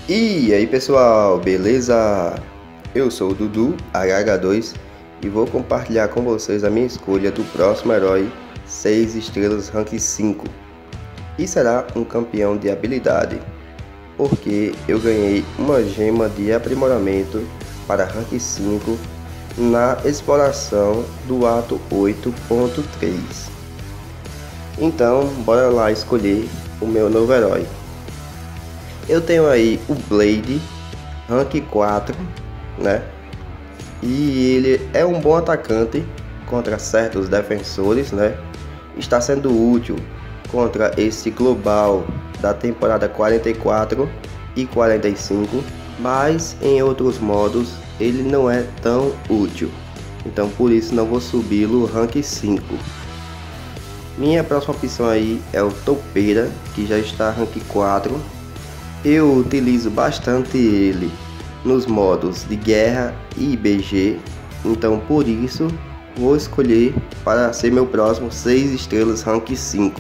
E aí pessoal, beleza? Eu sou o Dudu HH2 e vou compartilhar com vocês a minha escolha do próximo herói 6 estrelas rank 5. E será um campeão de habilidade, porque eu ganhei uma gema de aprimoramento para rank 5 na exploração do ato 8.3. Então bora lá escolher o meu novo herói. Eu tenho aí o Blade, rank 4, né? E ele é um bom atacante contra certos defensores, né? Está sendo útil contra esse global da temporada 44 e 45, mas em outros modos ele não é tão útil. Então por isso não vou subi-lo rank 5. Minha próxima opção aí é o Toupeira, que já está rank 4. Eu utilizo bastante ele nos modos de guerra e IBG, então por isso vou escolher para ser meu próximo 6 estrelas rank 5.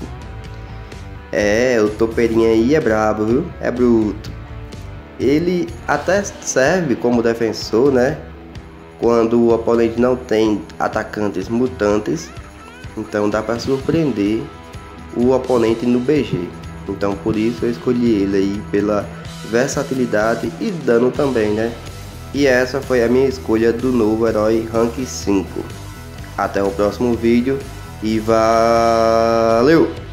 O Toupeirinha aí é brabo, viu? É bruto. Ele até serve como defensor, né? Quando o oponente não tem atacantes mutantes, então dá para surpreender o oponente no BG. Então por isso eu escolhi ele aí pela versatilidade e dano também, né? E essa foi a minha escolha do novo herói rank 5. Até o próximo vídeo e valeu!